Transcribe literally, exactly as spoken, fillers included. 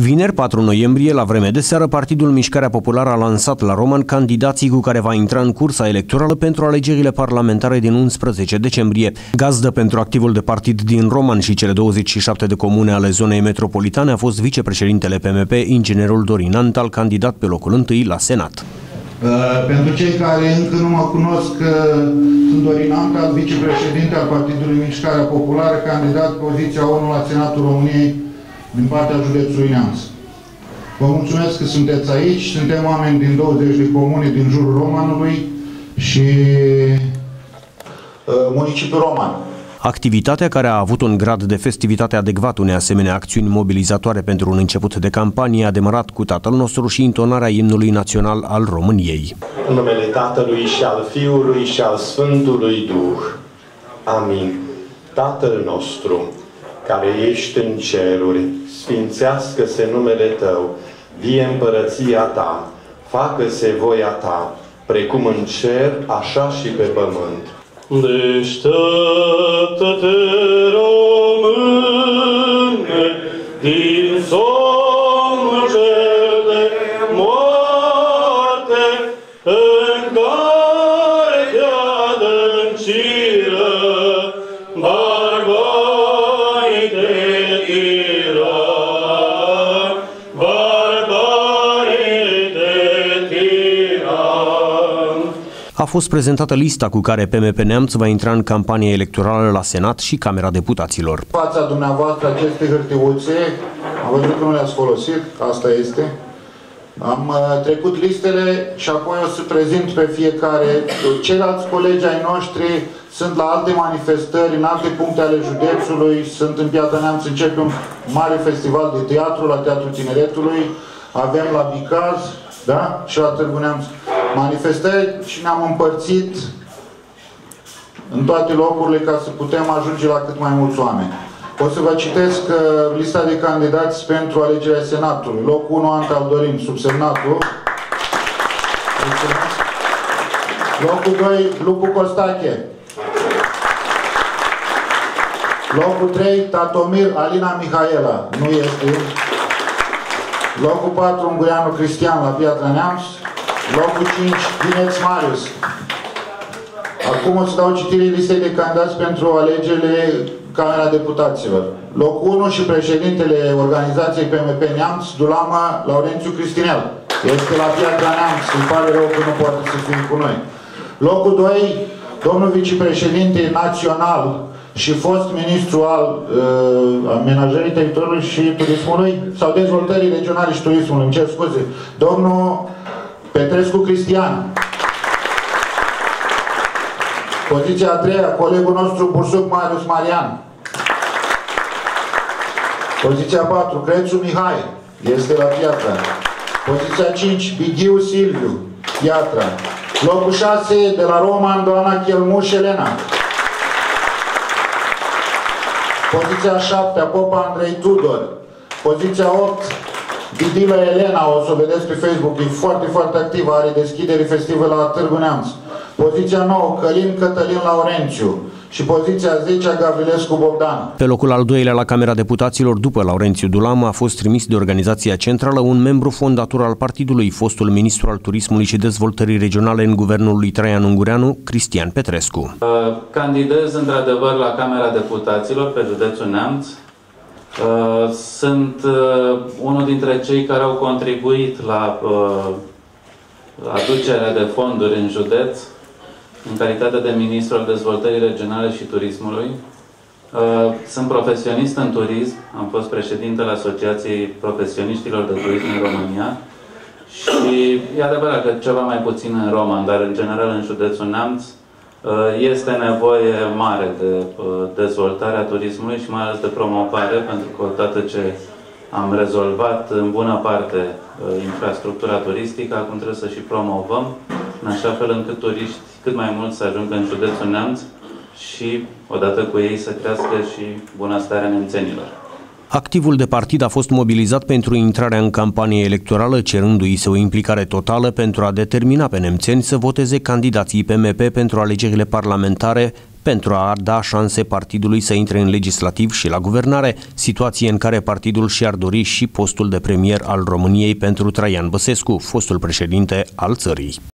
Vineri, patru noiembrie, la vreme de seară, Partidul Mișcarea Populară a lansat la Roman candidații cu care va intra în cursa electorală pentru alegerile parlamentare din unsprezece decembrie. Gazdă pentru activul de partid din Roman și cele douăzeci și șapte de comune ale zonei metropolitane a fost vicepreședintele P M P, inginerul Dorin Antal, candidat pe locul întâi la Senat. Uh, pentru cei care încă nu mă cunosc, uh, sunt Dorin Antal, vicepreședinte al Partidului Mișcarea Populară, candidat pe poziția unu la Senatul României din partea județului Neamț. Vă mulțumesc că sunteți aici, suntem oameni din douăzeci de comune din jurul Romanului și uh, municipiul Roman. Activitatea, care a avut un grad de festivitate adecvat unei asemenea acțiuni mobilizatoare pentru un început de campanie, a demarat cu Tatăl nostru și intonarea imnului național al României. În numele Tatălui și al Fiului și al Sfântului Duh. Amin. Tatăl nostru, care ești în ceruri, sfințească-se numele Tău, vie împărăția Ta, facă-se voia Ta, precum în cer, așa și pe pământ. Deșteaptă-te, române, din somnul cel de moarte, în care te adânciră barbarii de tiran, barbarii de tiran. A fost prezentată lista cu care P M P Neamț va intra în campanie electorală la Senat și Camera Deputaților. Fața dumneavoastră aceste hârtiuțe, am văzut că nu le-ați folosit, asta este. Am uh, trecut listele și apoi o să prezint pe fiecare. Ceilalți colegi ai noștri sunt la alte manifestări, în alte puncte ale județului, sunt în Piatra Neamț, începe un mare festival de teatru la Teatrul Tineretului, avem la Bicaz, da? Și la Târgu Neamț manifestări și ne-am împărțit în toate locurile ca să putem ajunge la cât mai mulți oameni. O să vă citesc uh, lista de candidați pentru alegerea Senatului. Locul unu, Antal Dorin, subsemnatul. Locul doi, Lupu Costache. Locul trei, Tatomir Alina Mihaela. Nu este. Locul patru, Ungureanu Cristian, la Piatra Neamț. Locul cinci, Dineț Marius. Acum o să dau citire listei de candidați pentru alegerile Camera Deputaților. Locul unu și președintele organizației P M P Neamț, Dulama Laurențiu Cristinel. Este la Piatra Neamț, îmi pare rău că nu poate să fie cu noi. Locul doi, domnul vicepreședinte național și fost ministru al uh, amenajării teritoriului și turismului, sau dezvoltării regionale și turismului, îmi cer scuze, domnul Petrescu Cristian. Poziția a treia, colegul nostru Bursuc Marius Marian. Poziția a patru, Crețu Mihai, este la Piatra. Poziția a cinci, Bighiu Silviu, Piatra. Locul șase, de la Roman, doamna Chelmuș Elena. Poziția a șapte, Popa Andrei Tudor. Poziția a opt, Didilă Elena, o să o vedeți pe Facebook, e foarte, foarte activă, are deschideri festive la Târgu Neamț. Poziția nouă, Călin Cătălin Laurențiu. Și poziția zece, Gavrilescu Bogdan. Pe locul al doilea la Camera Deputaților, după Laurențiu Dulam, a fost trimis de organizația centrală un membru fondator al partidului, fostul ministru al Turismului și Dezvoltării Regionale în guvernul lui Traian Ungureanu, Cristian Petrescu. Candidez într-adevăr la Camera Deputaților pe județul Neamț. Sunt unul dintre cei care au contribuit la aducerea de fonduri în județ, în calitate de ministru al Dezvoltării Regionale și Turismului. Sunt profesionist în turism, am fost președintele Asociației Profesioniștilor de Turism în România și e adevărat că ceva mai puțin în Roman, dar în general în județul Neamț este nevoie mare de dezvoltarea turismului și mai ales de promovare, pentru că odată ce am rezolvat în bună parte infrastructura turistică, acum trebuie să și promovăm, în așa fel încât turiști cât mai mult să ajungă în județul Neamț și, odată cu ei, să crească și bunăstarea nemțenilor. Activul de partid a fost mobilizat pentru intrarea în campanie electorală, cerându-i să o implicare totală pentru a determina pe nemțeni să voteze candidații P M P pentru alegerile parlamentare pentru a da șanse partidului să intre în legislativ și la guvernare, situație în care partidul și-ar dori și postul de premier al României pentru Traian Băsescu, fostul președinte al țării.